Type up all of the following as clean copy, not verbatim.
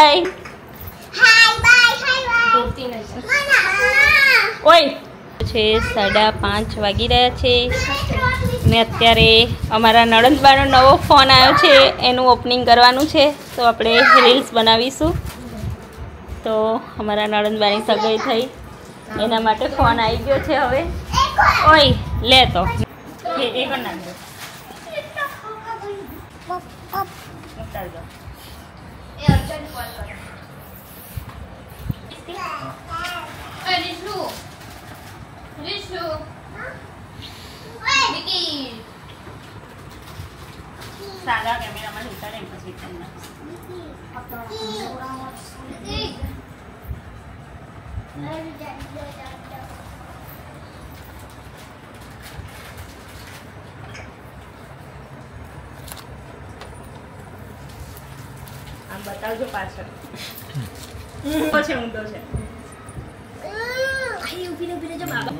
By. ઓય છે 5:30 વાગી રહ્યા છે ને અત્યારે અમારા નણંદબાનો નવો ફોન આવ્યો છે, એનું ઓપનિંગ કરવાનું છે. તો આપણે રીલ્સ બનાવીશું. તો અમારા નણંદબાની સગાઈ થઈ એના માટે ફોન આવી ગયો છે. હવે ઓય લે તો એ પણ નાખજો. સાદા કેમેરામાં ઉતારે પછી તમને આમ બતાવજો પાછળ. પછી ઊંધો છે. આઈ ઊભી રહેજો બાબા.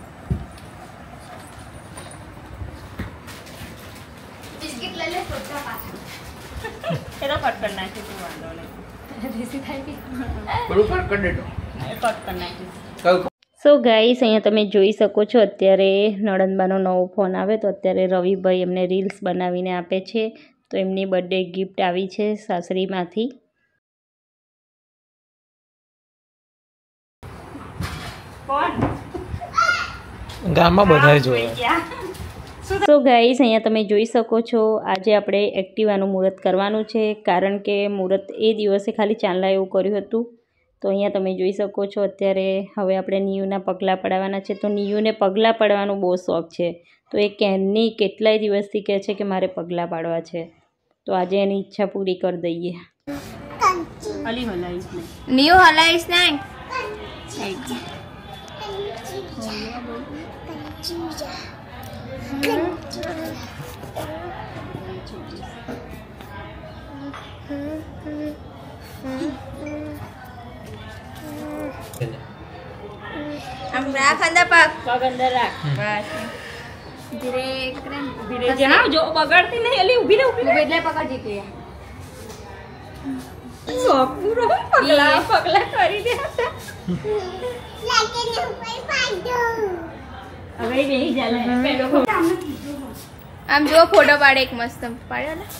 બિસ્કિટ લઈ લે છોટા પાછળ. એ તો કટ કરી નાખી તું, વાંધો નહીં. રેસી થાય કે બરોબર કટ કરી દેજો. કટ કરી નાખી. સો ગાઈસ, અહીંયા તમે જોઈ શકો છો અત્યારે નણંદબાનો નવો ફોન આવે તો અત્યારે રવિભાઈ એમને રીલ્સ બનાવીને આપે છે. તો એમની બર્થડે ગિફ્ટ આવી છે સાસરીમાંથી. ગામમાં બધાય જોવે. સો ગાઈસ, અહીંયા તમે જોઈ શકો છો આજે આપણે એક્ટિવાનું મુહૂર્ત કરવાનું છે, કારણ કે મુહૂર્ત એ દિવસે ખાલી ચાંદલા એવું કર્યું હતું. તો અહીંયા તમે જોઈ શકો છો અત્યારે હવે આપણે નિયુના પગલાં પડાવવાના છે. તો નિયુને પગલાં પડવાનો બહુ શોખ છે. તો એ કેનની કેટલાય દિવસથી કહે છે કે મારે પગલાં પાડવા છે. તો આજે એની ઈચ્છા પૂરી કરી દઈએ. અલી હલાઈશ નહીં, નિયુ હલાઈશ નહીં. આમ રાખ અંદર પગ અંદર રાખ. બસ ધીરે ધીરે જણાવ, જો બગાડતી નહીં. અલી ઊભી રહે, ઊભી રહે. એટલે પકડ જીતી પૂરો પગલા પગલા કરી દે. હવે બેહી જાય પેલો. આમ જો ફોટો પાડે એક મસ્ત પાડ્યો ને.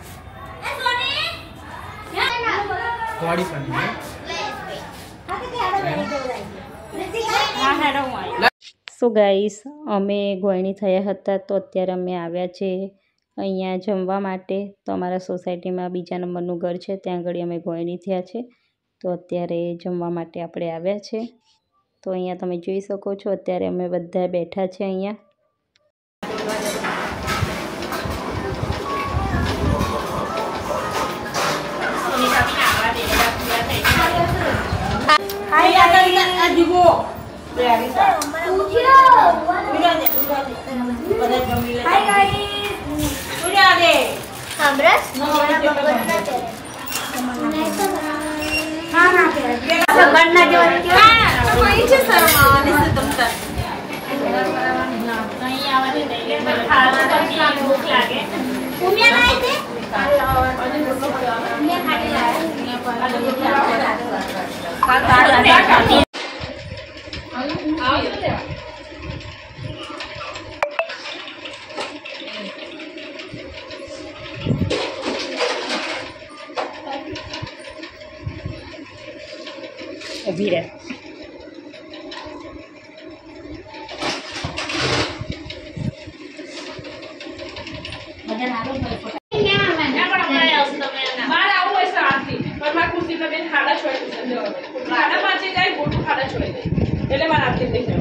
વાડી પણ સો ગાઈસ, અમે ગોયણી થયા હતા તો અત્યારે અમે આવ્યા છે અહીંયા જમવા માટે. તો અમારા સોસાયટીમાં બીજા નંબરનું ઘર છે, ત્યાં આગળ અમે ગોયણી થયા છે. તો અત્યારે જમવા માટે આપણે આવ્યા છે. તો અહીંયા તમે જોઈ શકો છો અત્યારે અમે બધા બેઠા છે અહીંયા. ઊભી રહે. ખાડા છોડી